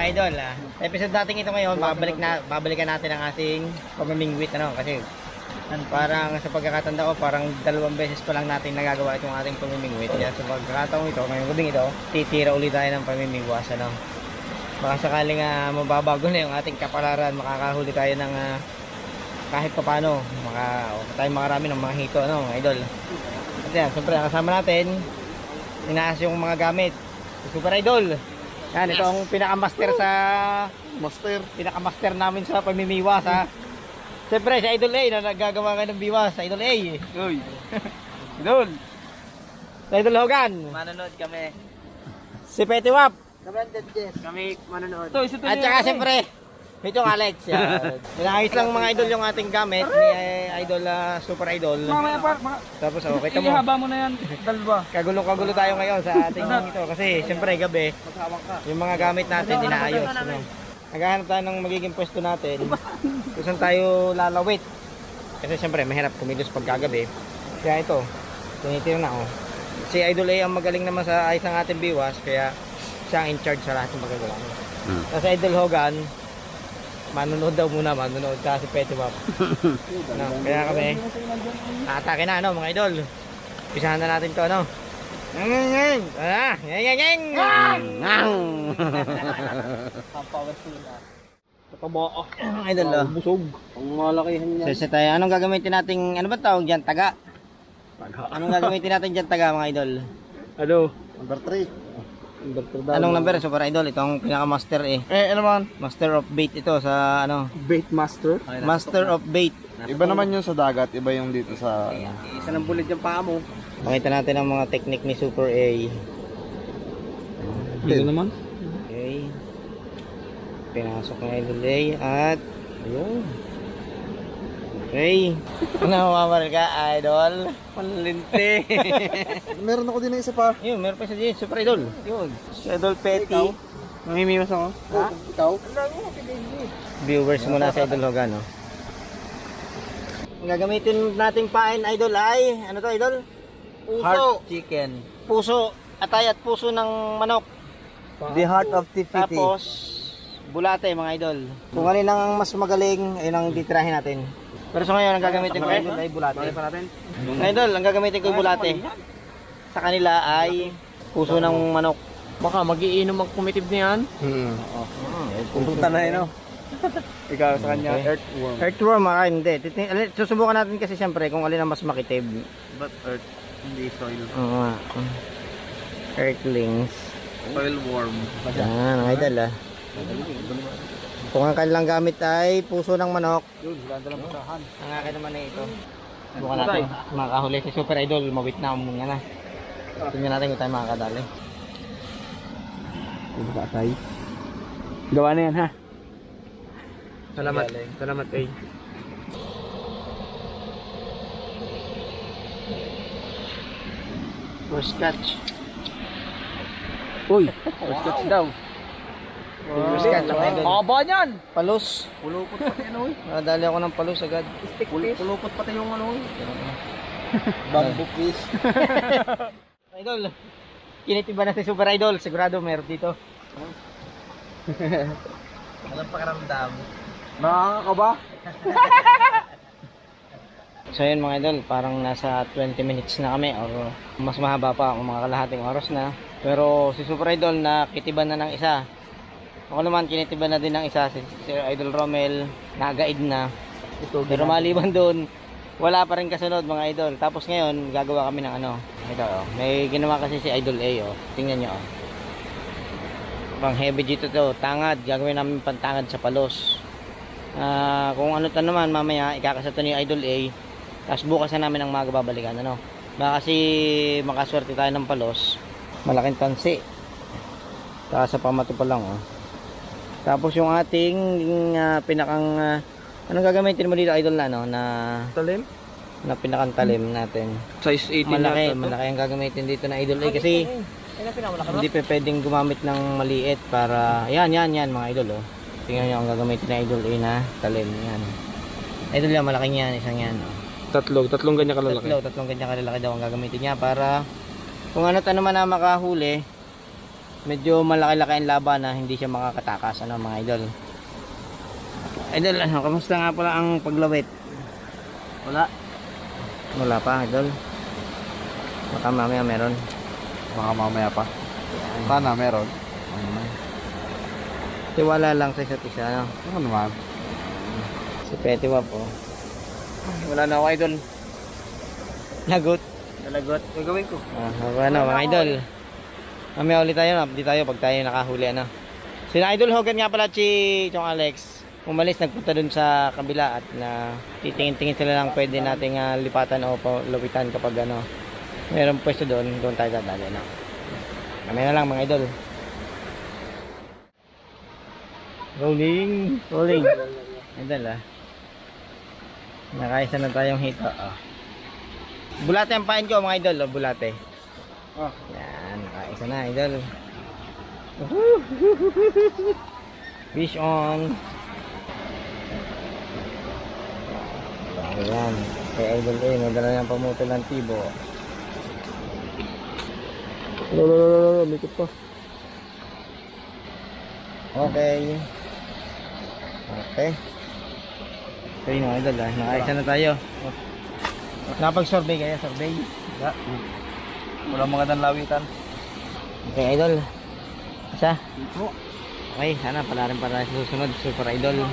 idol, sa episode natin ito ngayon, babalikan natin ang ating pamimingwit, kasi parang sa pagkakatanda ko, parang 2 beses pa lang natin nagagawa itong ating pamimingwit. Kaya sa pagkakataon ito, ngayong gabing ito, titira ulit tayo ng pamimingwas, baka sakaling mababago na yung ating kapalaran, makakahuli tayo ng kahit pa paano, tayo makarami ng mga hito, idol. At yan, siyempre, kasama natin, inaas yung mga gamit. Super Idol. Yan, ito ang pinaka-master sa pinaka-master namin sa pamimiwas, Siyempre, si Idol A na naggagawa ng biwas. Idol A. Uy. Idol. Idol Hogan. Manonood kami. Si Petty Wap. Kami manonood. At saka siyempre, ito ang Alex. Pinahayos lang mga idol yung ating gamit ni Idol Super Idol. Mamaya par, tapos kita mo. Ihaba mo na yan, dalawa. Kagulo tayo ngayon sa ating ito kasi siyempre gabi yung mga gamit natin inaayos. Naghahanap tayo ng magiging pwesto natin kung saan tayo lalawit. Kasi siyempre mahirap kumilos pagkagabi. Kaya ito, tinitira na ako. Si Idol A ang magaling naman sa ayos ng ating biwas, kaya siya ang in charge sa lahat ng magagawa. Kasi Idol Hogan, manonood kasi Petty Wap. Kaya kami atake na mga idol. Pisahan na natin to ngeng. Idol busog. Ang malakihan niya. Sese tayo. Anong gagamitin natin? Ano ba tawag diyan? Taga. Anong gagamitin natin diyan taga mga idol? Number 3. Anong number Super Idol? Ito ang pinaka-master ano man? Master of bait ito sa Bait master? Master of bait. Iba naman yung sa dagat, iba yung dito sa Isa ng bulit yung paa mo. Pakita natin ang mga technique ni Super A. Ito naman? Okay. Pinasok ng Idol A at ayun. Okay. Namamaril ka, Idol. Panlinti. meron ako din na isa pa. Yun, meron pa siya Super Idol. Yun. Si Idol Petty. Mamimiwas ako. Ha? Ikaw? Viewers muna sa Idol Hogan, Ang gagamitin nating pain, Idol, ay ano to, Idol? Puso. Heart chicken. Puso. Atay at puso ng manok. The heart of Tifiti. Tapos bulate, mga Idol. Kung alin ang mas magaling, ayun ang titirahin natin. Pero sa ngayon, ang gagamitin ko ay bulate. Idol, ang gagamitin ko ay bulate. Sa kanila ay puso ng manok. Baka magiinom ang kumitib niyan. Pupunta na yun, Ikaw sa kanya, earthworm. Earthworm, hindi. Susubukan natin kasi siyempre kung alin ang mas makitib. But earth, hindi soil. Oo. Earthlings. Soil worm. Yan, ang Idol, Kung ang kanilang gamit ay puso ng manok. Yun, ganda lang masahan. Ang akin naman ay ito. Subukan natin. Makakahuli si Super Idol. Mawit na muna na. Tingnan natin kung tayo makakadali. Gawa na yan, ha? Salamat. Salamat, eh. First catch. Uy, first catch daw. First catch ang Idol. Haba niyan! Palos. Pulupot pati Nadali ako ng palos agad. Pulupot pati yung bamboo fish. Idol. Kinitiba na si Super Idol. Sigurado meron dito. Walang pakaramdam. Nakakaba? So yun mga idol, parang nasa 20 minutes na kami or mas mahaba pa ang mga kalahating oras na. Pero si Super Idol nakitiban na ng isa. Ako naman kinitiban na din ng isa, si Idol Romel nagaid na. Pero maliban doon, wala pa rin kasunod mga idol. Tapos ngayon gagawa kami ng ito may ginawa kasi si Idol A tingnan nyo pang heavy dito to, tangad. Gagawin namin pantangad sa palos. Kung ano to naman mamaya ikakasato ni Idol A. Tapos bukas na namin ang mga babalikan baka kasi makaswerte tayo ng palos, malaking tansi sa pamato pa lang Tapos yung ating pinakang anong gagamitin mo dito Idol na Talim? Na pinakang talim natin. Size 18 malaki ang gagamitin dito na Idol A kasi hindi pa pwedeng gumamit ng maliit para yan mga Idol tingnan nyo ang gagamitin na Idol A na talim yan. Idol yan, malaking yan, isang yan tatlong ganyan kalalaki. Tatlong ganyan kalalaki daw ang gagamitin niya para kung ano man na makahuli medyo malaki-laki ang laban na hindi siya makakatakas, ano mga idol. Idol, ano, kamusta nga pala ang paglawit? Wala pa, idol. Baka mamaya meron. Baka mamaya pa. Sana meron. Tiwala lang sa isa't isa, ano. Ano naman? Si Petty Wap, oh. Wala na ako, idol. Lagot. Nalagot. Gagawin ko. Ano mga idol. Mamaya ulit tayo, update tayo pag tayo nakahuli, ano. Sina Idol Hogan nga pala, Chong Alex. Umalis, nagpunta dun sa kabila at na titingin-tingin sila lang pwede nating lipatan o lawitan kapag ano mayroong pwesto doon tayo dadali, no? Mamaya na lang mga idol. Rolling. Idol, nakaisa na tayong hito, bulate ang pain ko mga idol, bulate. Yan, nakaisa na idol. Fish on. Ayan, kay Idol A, nadala niyang pamutol ng tibo. Mikot po. Okay. Okay mga idol, nakaisa na tayo. Napag-survey kaya, survey? Walang magandang lawitan. Okay idol. Isa? Okay, sana pala rin para sa susunod, Super Idol.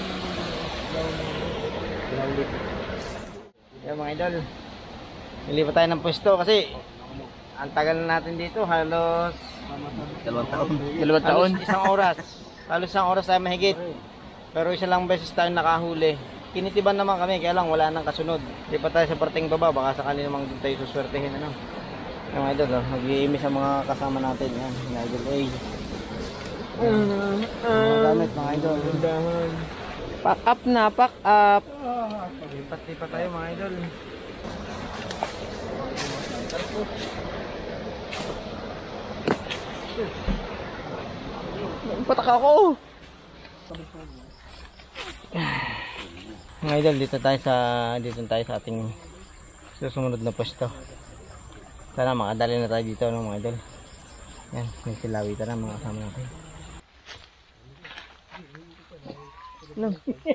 Yan mga idol, nilipat tayo ng pwesto kasi ang tagal na natin dito, halos 2 taon. halos isang oras tayo mahigit, pero isa lang beses tayo nakahuli. Kinitiban naman kami, kaya lang wala nang kasunod. Di pa tayo sa parteng baba, baka sakali namang doon tayo suswertehin, ano. Yan mga idol, mag-iimis ang mga kasama natin. Yan, mga idol A. Mga gamit mga idol. Pack up na, pack up. Lipat-lipat tayo mga idol. Patak ako. Mga idol, dito tayo sa ating susunod na pwesto. Sana makadali na tayo dito, no, mga idol. Yan, may silawitan na mga kasama natin. No.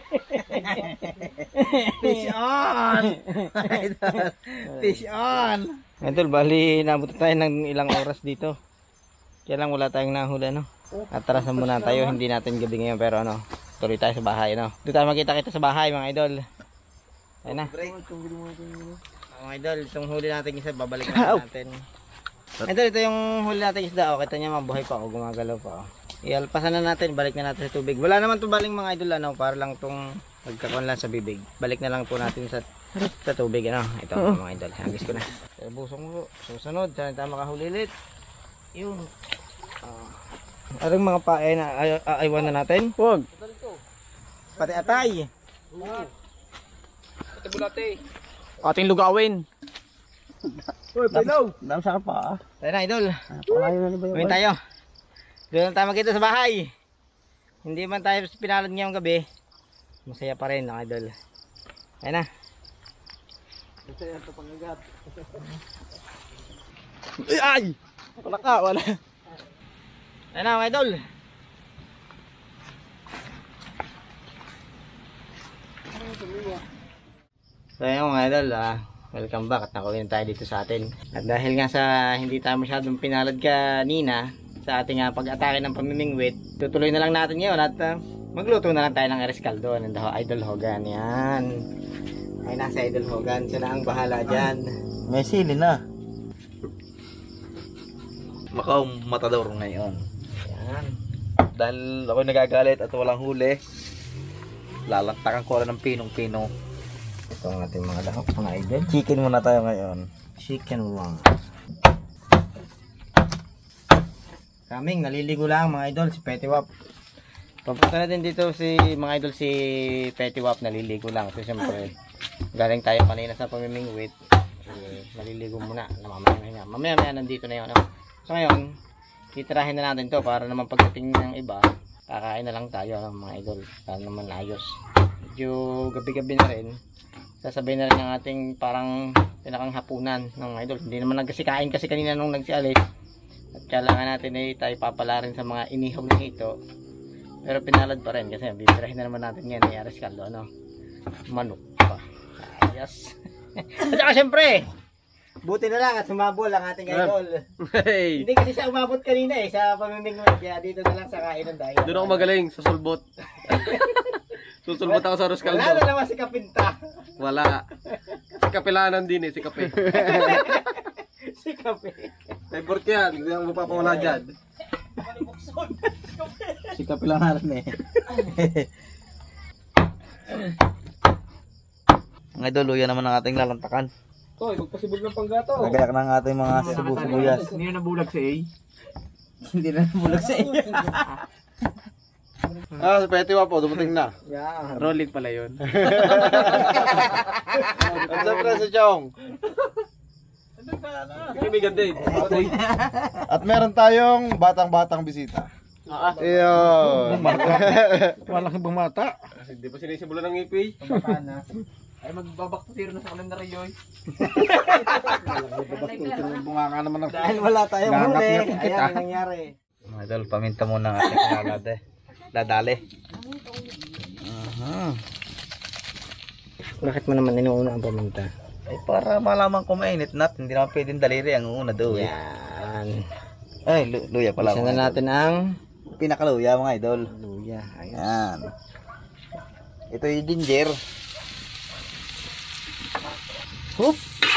Fish on! Fish on! Idol, bali nabot tayo ng ilang oras dito. Kaya lang wala tayong nahuli, no? Atrasan muna tayo, hindi natin gabi ngayon, pero ano, tuloy tayo sa bahay, no? Doon tayo makita-kita sa bahay, mga idol. Ayun na. Mga idol, itong huli natin isa, babalik natin. Idol, ito yung huli natin isda, oh. Kita niya mabuhay pa, oh, gumagalaw pa, oh. Ialpasan na natin, balik na natin sa tubig. Wala naman itong baling mga idol, ano, para lang itong magkakaon lang sa bibig. Balik na lang po natin sa tubig, ano. Ito, mga idol, hangis ko na. Busong po, susunod, saan tayo makahuli ulit. Yun. Arang mga pae na aywan na natin? Huwag. Pati atay. Ito bulate. Ating lugawin. Uy, pilaw! Dami sa pa. Tayo na, idol. Palayo na ba Gawin tayo. Doon lang tayo magkita sa bahay. Hindi man tayo pinalad ngayong gabi. Masaya pa rin, mga idol. Tayo na. Masaya ito pangagat. Ay! Wala ka, wala. Tayo na, mga idol. So yun mga idol, welcome back at nakawin tayo dito sa atin. At dahil nga sa hindi tayo masyadong pinalad kanina sa ating pag-atake ng pamimingwit, tutuloy na lang natin ngayon at magluto na lang tayo ng Aris Caldo ng Idol Hogan. Yan. Ay nasa Idol Hogan, siya na ang bahala dyan. May sili na. Makaw matador ngayon. Yan. Dahil ako nagagalit at walang huli, lalaktakan ko lang ng pinong-pino. Ito ang ating mga lahok, mga idol. Chicken muna tayo ngayon. Chicken wrong. Kaming naliligo lang mga idol, si Petty Wap. Papunta natin dito si mga idol, si Petty Wap naliligo lang. So siyempre, galing tayo kanina sa pamimingwit. Naliligo muna, mamaya nandito na yun. So ngayon, titirahin na natin to para naman pagdating ng iba, kakain na lang tayo mga idol. Para naman ayos. Medyo gabi-gabi na rin. Sasabay na rin ng ating parang pinakang hapunan ng idol. Hindi naman nagkasikain kasi kanina nung nagsialis. At kailangan natin ay tayo papala rin sa mga inihaw na ito. Pero pinalad pa rin kasi bibirahin na naman natin ngayon ni Aris Caldo, ano? Manok pa. Ayos. At saka syempre, buti na lang at sumabol ang ating idol. Hey! Hindi kasi siya umabot kanina sa pamimingwit. Kaya dito na lang sa kainan tayo. Doon ako magaling sa sulbot. Susulbot ako sa Aris Caldo. Wala na naman si Kapinta. Wala. Si Kapilanan din si Kape. Si Kape. Favorite ko yan. Hindi ako mapapawala dyan. Si Kapilangan Ang idol, luya naman ang ating lalantakan. Toy, magpasibol ng panggato. Nagayak na ang ating mga sibuyas. Hindi na nabulag si A. Hindi na nabulag sa iyo. Ah, si Petty po, dumating na. Yeah. Rolling pala yun. At siyempre si Chong. Kaibigan din. At meron tayong batang-batang bisita. Iyon. Walang bumata. Hindi pa sinisimulan ng ngipin. Ay, magbabaktisiro na sa kalendaryo. Bunga naman ng Dahil wala tayong huli, Nangat-ngatin kita. ayan ang nangyari. Mga idol, paminta muna ang ating ladali. Bakit mo naman inuuna ang paminta? Ay, para malaman kung mainit na, hindi naman pwedeng daliri ang una daw. Yan. Ay, luya pala. Isa na natin ang Pinakaluya mga idol. luya. Ayos. Yan. Ito yung ginger. Hoop!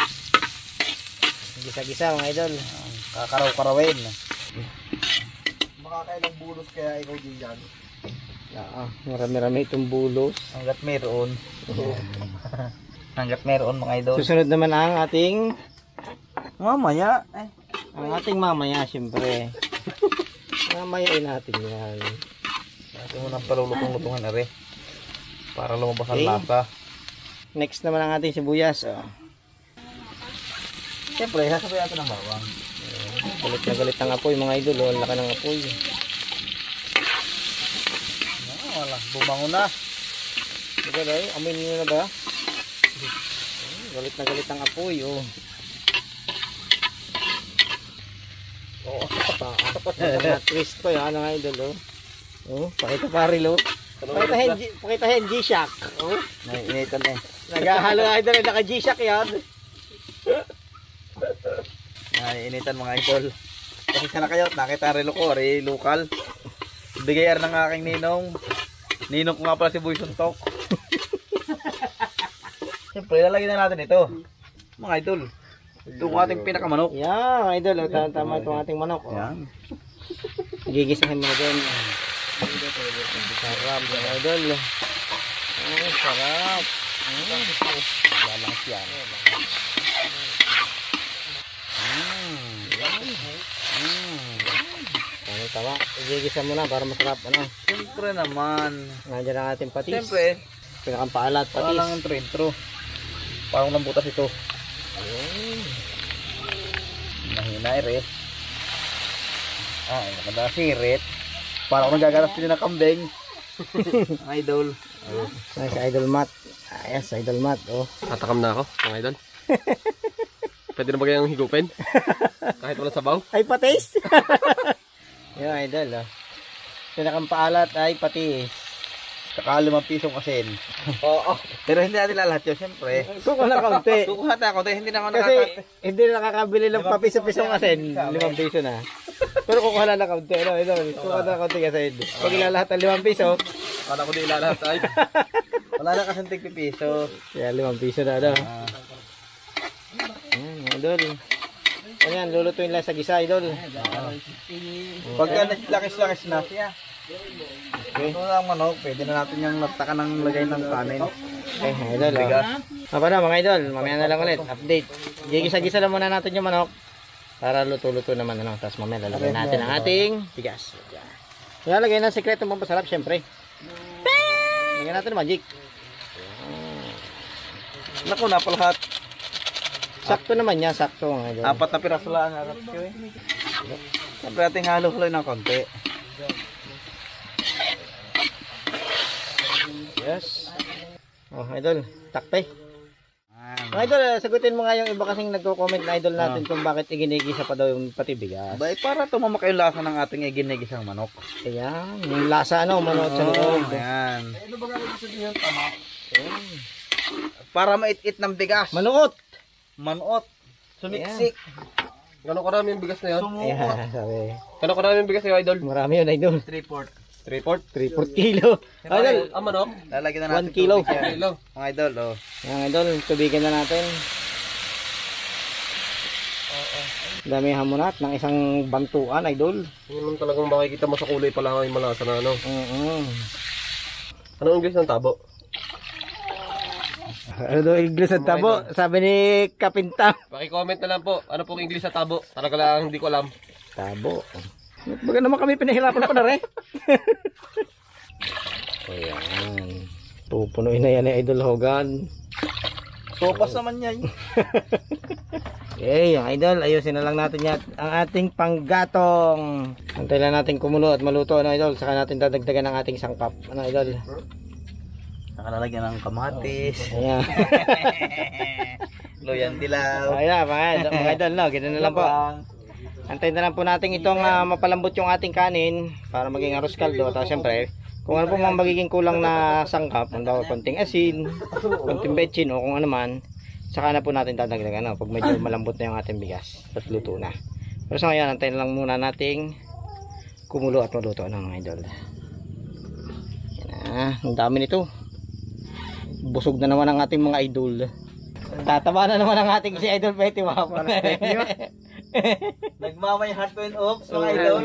Gisa-gisa mga idol. Kakaraw-karawin. makakailang bulos kaya ikaw diyan. Marami-rami itong bulos. Hanggat meron. Hanggat meron mga idol. Susunod naman ang ating Mamaya. mamaya syempre. Mamayain natin yan. Ito mo nang palulutong-lutungan na rin. Para lumabas ang Okay. lasa. Next naman ang ating sibuyas. Siyempre, sasabay natin ng bawang. Galit na galit ang apoy mga idol. Ang laki ng apoy. Wala, bumango na. Diba daw? Amoy nyo na ba? Galit na galit ang apoy. Twist ko yan ang idol. Pakita paril. Pakitahin G-Shock. Naiinitan na eh. Naghahalo idol. Naka G-Shock yan. Naiinitan mga idol. Kasi sana kayo, nakita ang relo ko, lokal. Bigay ng aking ninong. Ninong ko nga pala si Boy Suntok. Siyempre, lalagyan na natin ito. Mga idol. Ito ang ating pinakamanok. Yan idol. Tama itong ating manok. Yan. Gigisahin mo na din. Sarap yung idol. Sarap. Lalang siya. Tama. Igigisa mo na para masarap. Siyempre naman. Nandiyan ang ating patis. Siyempre. Pinakampaalat patis. Parang intro. Parang lambutas ito. Mahina rin. Nakadasirit. Parang ako nagagatas din ng kambing. Ang idol. Ay, si Idol Matt. Ayos, Idol Matt. Tatakam na ako, mga idol. Pwede na ba kayang higupin? Kahit wala sabaw? Ay, patis! Yung idol, pinakampaalat ay patis. Saka 5 pisong asin. Oo. Pero hindi natin lahat yun, siyempre. Kuko na kaunti. Kukuha na ako, hindi na ako Kasi hindi na nakakabili ng papiso-pisong asin. 5 piso na. Pero kukuha na ng kaunti. Kukuha na ng kaunti kasi pag ilalahat ng 5 piso. Kala ko di ilalahat ay. Wala na kasing tig-piso. Kaya 5 piso na daw. Idol. Ayan, lulutuin lang sa gisa, idol. Pagka lakis-lakis na, ito na ang manok, pwede na natin yung nagtaka ng lagay ng kanin. Okay, idol. Bigas. Paano mga idol? Mamaya na lang ulit. Update. Gigisa-gisa lang muna natin yung manok. Para luto-luto naman. Tapos mamaya lalagyan natin ang ating bigas. Lalagay na sikreto mong pasarap, syempre. Lagyan natin ng magic. Naku, napalahat. Sakto naman niya, sakto mga idol. 4 na piraso lang harap ko eh. Siyempre ating halo-halo ng konti. Yes. Oh, idol, takpe. Mga idol, sagutin mo nga yung iba kasing nagko-comment na idol natin kung bakit iginigisa pa daw yung pati bigas. Bay, para tumamak yung lasa ng ating iginigisang manok. Ayan, yung lasa manok sa loob. Ayan. Ano ba gagawin sa inyo? Tama. Para mait-it ng bigas. Manuot! Manuot. Sumiksik. Gano'ng karami yung bigas na yun? Ayan, sabi. Gano'ng karami yung bigas na yun, idol? Marami yun, idol. 3/4. 3/4 kilo. Idol, Manok? Lalagyan na natin 1 kilo. tubig yan. Kilo. Mga idol, oh. Ayan, idol, tubigan na natin. Dami hamonat ng isang bantuan, idol. Yung talagang makikita mo sa kulay pa lang yung malasa na ano. Anong English ng tabo? Ano daw English ang tabo? Sabi ni Kapinta. Paki-comment na lang po. Ano pong English sa tabo? Talaga lang hindi ko alam. Tabo. Baga naman kami pinahirapan ako na rin. Ayan. Pupunuin na yan ni Idol Hogan. Sopas naman yan. Okay, idol, ayusin na lang natin yan ang ating panggatong. Antay lang natin kumulo at maluto, ano idol. Saka natin dadagdagan ng ating sangkap. Ano idol? Nakalalagyan ng kamatis. Ayan. Loyan dilaw. Ayan, mga idol, no? Ganun na lang po. Antayin na lang po natin itong mapalambot yung ating kanin para maging arroz caldo. Tapos syempre, kung ano po mga magiging kulang na sangkap, konting asin, konting betchin o kung ano man, saka na po natin dadagdagan pag medyo malambot na yung ating bigas at luto na. Pero sa ngayon, antayin lang muna nating kumulo at maluto ng mga idol. Yan na, ang dami nito. Busog na naman ang ating mga idol. Tataba na naman ang ating si Idol Betty Wap. Nagmamay heart and oops, mga idol.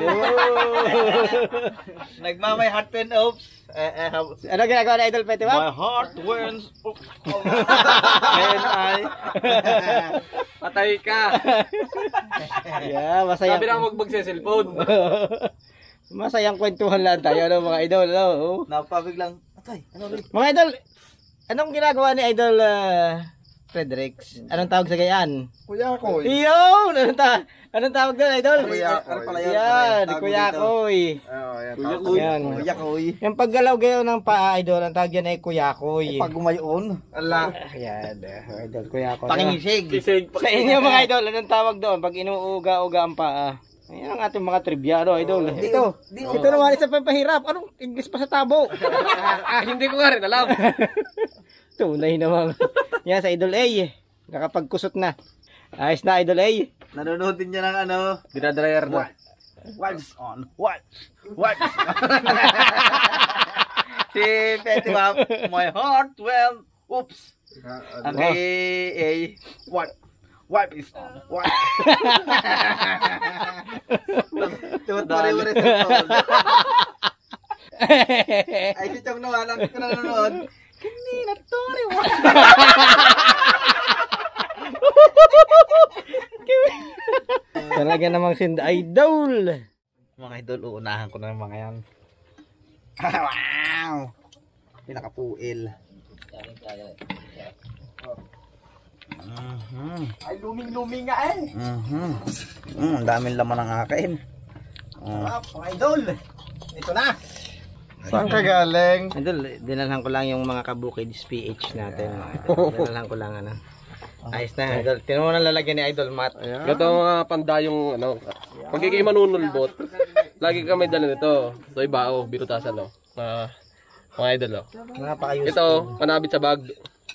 Nagmamay heart and oops. Ano ginagawa na Idol Betty Wap? My heart wins oops. And I. Patay ka! Yeah, masaya. Sabi na huwag magse-cellphone. Masayang kwentuhan lang tayo, ano, mga idol. No? Napabiglang, atay, ano rin? Mga idol, anong ginagawa ni Idol Fredericks? Anong tawag sa gayaan? Kuya ko. Iyon! Anong tawag doon, Idol? Kuya Ano pala yun? Yan, Tawag Kuya dito. Koy. Ayan. Yan. Kuya Koy. Yung paggalaw gayo ng paa, Idol, ang tawag dyan ay Kuya Koy. Pag gumayon. Ala. Ayan, Idol, Kuya Koy. Pangingisig. Kisig. Sa inyo mga idol, anong tawag doon? Pag inuuga-uga ang paa. Ayan ang ating mga trivia, no, idol. Ito naman isa pa pahirap. Anong English pa sa tabo? Hindi ko nga rin alam. Tunay naman. Yan sa Idol A. Nakapagkusot na. Ayos na, Idol A. Nanonood din niya ng ano. Dinadryer na. What's on? What's on? Si Betty Wap. My heart well. Oops. Ang kay What is on? What? Tumat pare-pare sa tol. Ay, si Chong naman ang nanonood. Kanina to rin. Talaga namang sinda idol. Mga idol, uunahan ko na ng mga yan. Wow! Pinakapuil. Ay, luming-luming nga eh. Ang daming laman ng akin. Mga idol. Ito na. Saan ka galing? Idol, dinalhan ko lang yung mga kabukids PH natin. Mga idol. Dinalhan ko lang ano. Ayos na, idol. Tinan mo na lalagyan ni Idol Matt. Ito ang mga pandayong ano. Pag kayo manunulbot, lagi kami dala nito. Ito ibao, birutasan no. Mga idol no. Napaka-useful. Ito, panabit sa bag.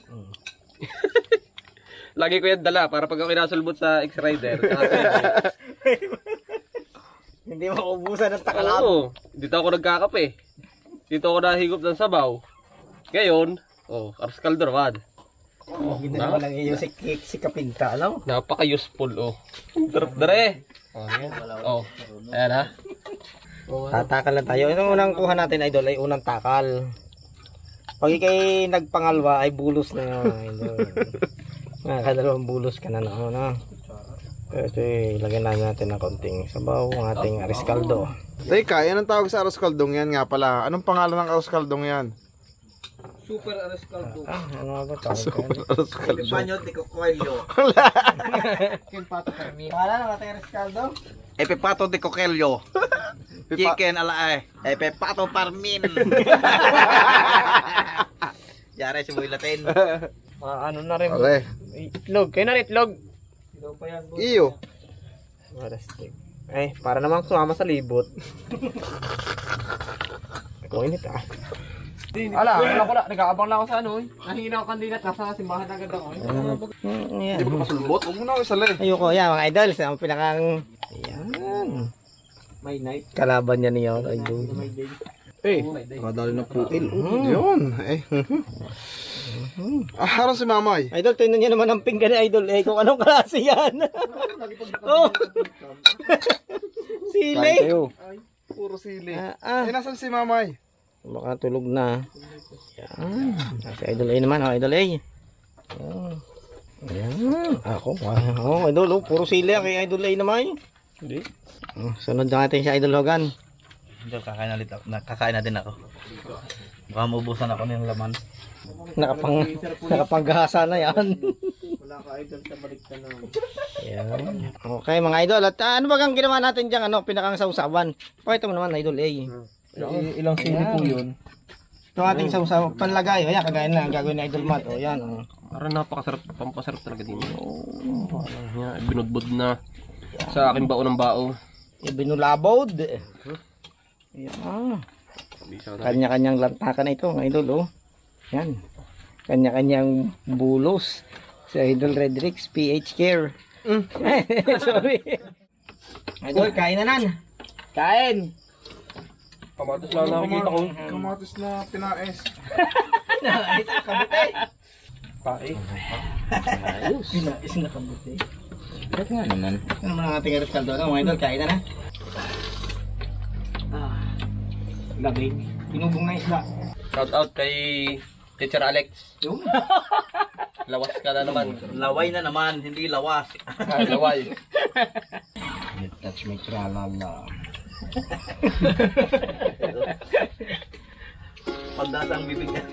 Lagi ko yan dala para pag ako kinasulbot sa X-Rider. Hindi mo ubusan ng takalab. Oo, dito ako nagkakape. Dito ako nahigop ng sabaw. Ngayon, arroz caldo naman. Ganda naman lang iyo si Kapinta, no? Napaka-useful, Dare! Ayan ha. Tatakal lang tayo. Itong unang kuha natin, idol, ay unang takal. Pag ikay nagpangalwa, ay bulos na yun, idol. Nakakadalawang bulos ka na, no? Ito, ilagyan natin ng konting sabaw, ang ating arroz caldo. Teka, yan ang tawag sa arroz caldong yan nga pala. Anong pangalan ng arroz caldong yan? Super arroz caldo. Ano ba tawag? Arroz caldong. Banyo, tiko koelyo. Wala na ating arroz caldo? Epepato de coquello. Chicken ala Epepato parmin. Yara si Boy Latin. Ano na rin. Ale. Itlog. Kayo na rin itlog. Iyo. Ay, para namang sumama sa libot. Ikaw init ah. Wala. Nag-aabang lang ako sa ano eh. Nahihina ako kandidat. Nasa simbahan agad ako eh. Yan. Di ba kasulbot? Huwag mo na ako isali. Ayoko, yan mga idol. Ang pinakang... Yan. May night. Kalaban niya niya, idol. Kadali na puil. Yun. Harang si mamay. Idol, tingnan niyo naman ang pinggan ni idol. Kung anong klase yan. Oh. Sili. Puro sili. Nasan si mamay? Baka tulog na. Yan. Si idol A naman. Idol A. Yan. Ako. Idol. Puro sili. Kay idol A naman. Hindi. Sunod na natin si idol Hogan. Kakain na din ako. Baka maubusan ako ng laman. Nakapanggahasa na yan. Wala ka idol sa baliktad na. Yan. Okay mga idol. At ano ba ang ginawa natin dyan? Pinakang sausawan. Pakita mo naman idol A. Ilang sili po yun? Ito ating sausaw. Panlagay. Ayan, kagaya na. Gagawin na idol mat. O yan. Parang napakasarap. Pampasarap talaga din. Binudbud na sa aking bao ng bao. Ibinulabod. Yan. Kanya-kanyang lantakan na ito mga idol. Yan. Kanya-kanyang bulos. Sa idol Redrix PH Care. Sorry. Idol, kain na nan. Kain. Kamatis lang nakikita ko. Kamatis na pinaes. Kabuti. Pae. Pinais na kabuti. Bakit nga naman? Ano naman ang ating aros kaldo? Mga idol, kain na na. Gabi. Pinubong na isda. Shout out kay Teacher Alex. Yung? Lawas ka na naman. Laway na naman, hindi lawas. Ay, laway. Touch me tralala. Pandasang bibig niya.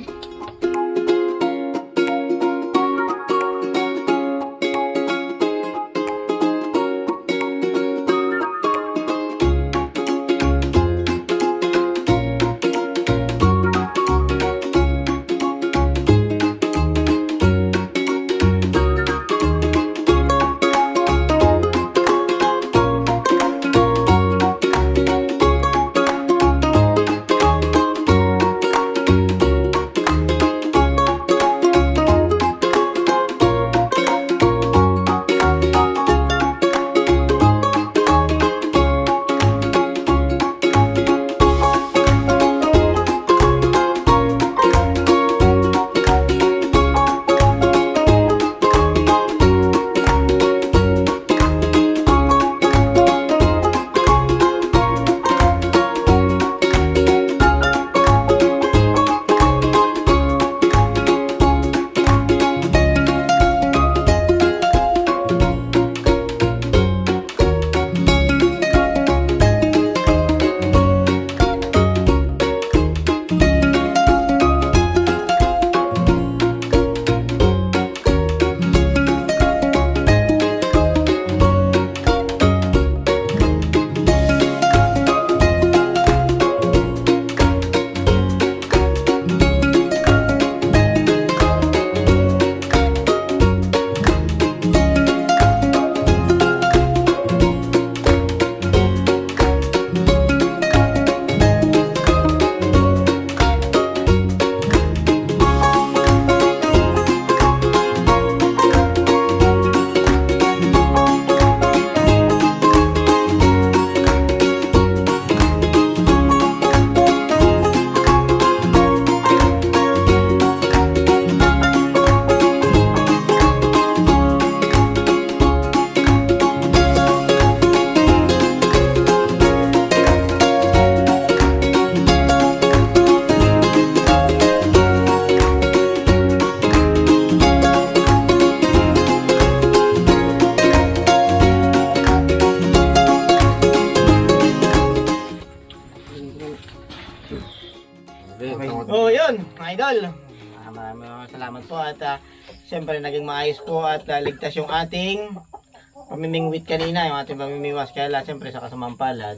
Oh, yun, mga idol. Maraming salamat po at siyempre naging maayos po at ligtas yung ating pamimingwit kanina, yung ating pamimiwas. Kaya siyempre sa kasamang palad,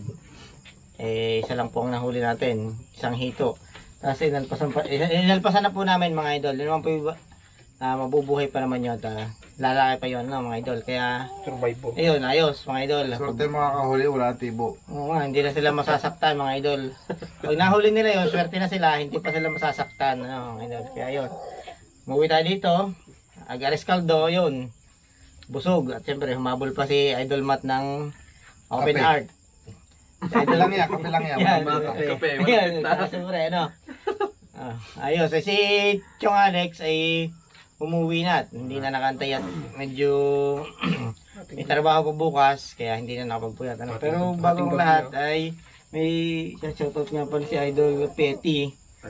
isa lang po ang nahuli natin, isang hito. Tapos inalpasan na po namin mga idol. Yun naman po yung mabubuhay pa naman yun. Lalaki pa yun, no, mga idol. Kaya, Survive po. ayun, ayos, mga idol. Swerte makakahuli, wala tibo. Oo nga, hindi na sila masasaktan, mga idol. Pag nahuli nila yun, swerte na sila, hindi pa sila masasaktan, ano, mga idol. Kaya yun, umuwi tayo dito, Agares Caldo, yun, busog. At siyempre, humabol pa si Idol Matt ng Open Kape. Art. Kape lang yan, kape lang yan. Yan, Kape, yan, siyempre, ano. Ayos, si Chong Alex ay umuwi na at hindi na nakantay at medyo may trabaho pa bukas kaya hindi na nakapagpuyat. Ano. Pero bago ang lahat ay may shoutout nga pala si Idol Petty.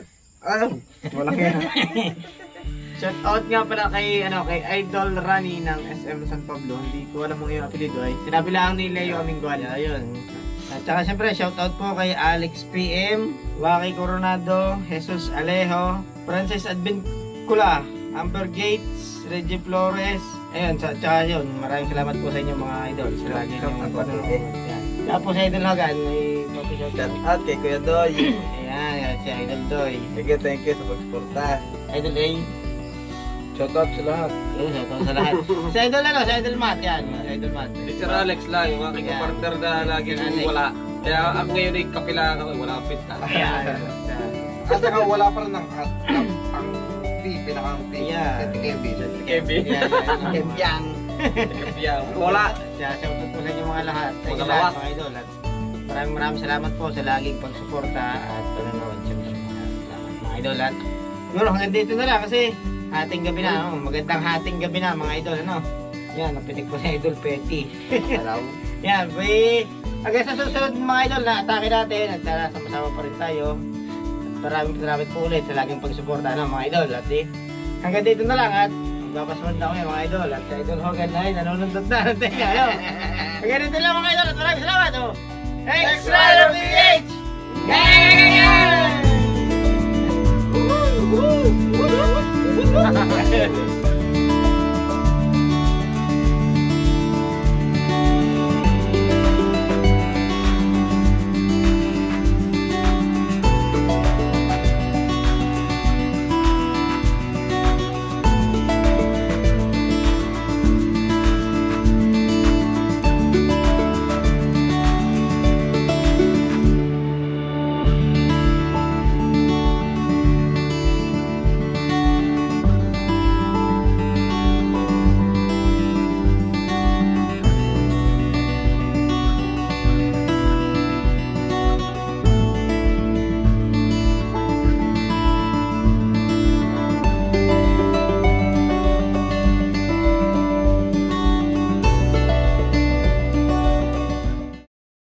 Walang yan. Shoutout nga pala kay Idol Rani ng SM San Pablo. Hindi ko alam kung yung apelido ay. Sinabi lang ni Leo Aminguan. Ayun. At saka siyempre shoutout po kay Alex PM, Waki Coronado, Jesus Alejo, Francis Advincula, Amber Gates, Reggie Flores. Ayun, tsaka yun, maraming salamat po sa inyo mga idol. Sa lagi niyong panonood. Tapos Idol Hagan, may shoutout. Shout out kay Kuya Doy. Ayan, si Idol Doy. Thank you sa pagsuporta. Idol A. Shoutout sa lahat. Ayun, shoutout sa lahat. Si Idol si Idol Matt, yan. Si Idol Matt. Sir Alex lang, yung aking Ayan. partner na lagi Sir kong Alex. wala. Kaya ako ngayon ay kapilangan ako, wala akong pinta. Ayan. At saka wala pa rin ang pinakang P. Yeah. Kevin. Kevin. Yan. Kaya wala. Shoutout po sa inyo mga lahat. Sa inyo Magalawas. lahat, mga idol. At maraming salamat po sa laging pagsuporta at panonood. Siyempre, mga idol. At siguro hanggang dito na lang kasi hating gabi na. Oh. Magandang hating gabi na mga idol. Ano? Yan, napitik po si Idol Petty. Hello. Yan, hanggang sa susunod mga idol na atake natin at sama-sama pa rin tayo. At maraming po ulit sa laging pagsuporta ng mga idol. At hanggang dito na lang at magpapasunod na kami mga idol. At sa Idol Hogan ay nanunundot na. Teka, ano? Hanggang dito lang mga idol at maraming salamat. Oh. Extra PH! Gang!